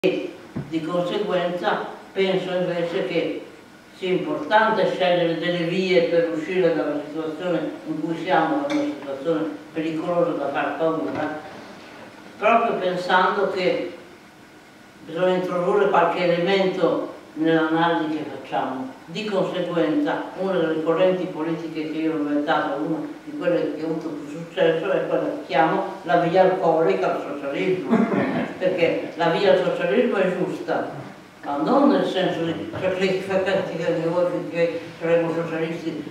e di conseguenza penso invece che sia importante scegliere delle vie per uscire dalla situazione in cui siamo, una situazione pericolosa da far paura, proprio pensando che bisogna introdurre qualche elemento nell'analisi che facciamo. Di conseguenza una delle correnti politiche che io ho inventato, una di quelle che ha avuto più successo, è quella che chiamo la via alcolica al socialismo, perché la via al socialismo è giusta, ma non nel senso di che saremo socialisti,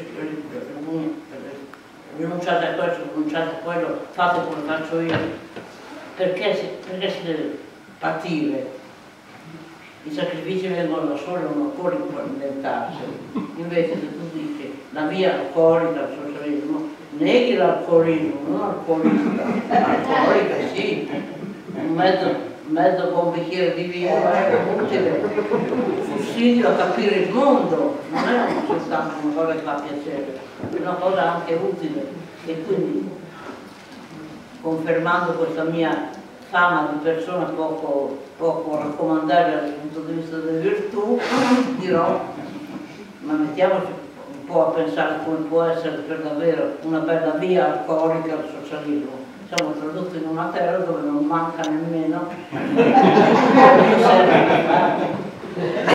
rinunciate a questo, rinunciate a quello, fate come faccio io, perché si deve partire. I sacrifici vengono da soli, non occorre inventarseli. Invece se tu dici la via alcolica al socialismo, neghi l'alcolismo, non alcolista, alcolica sì, un mezzo con un bicchiere di vino è utile, sussidio a capire il mondo, non è soltanto una cosa che fa piacere, è una cosa anche utile. E quindi, confermando questa mia fama di persona poco raccomandabile dal punto di vista delle virtù, dirò, ma mettiamoci un po' a pensare come può essere per davvero una bella via alcolica al socialismo. Siamo tradotti in una terra dove non manca nemmeno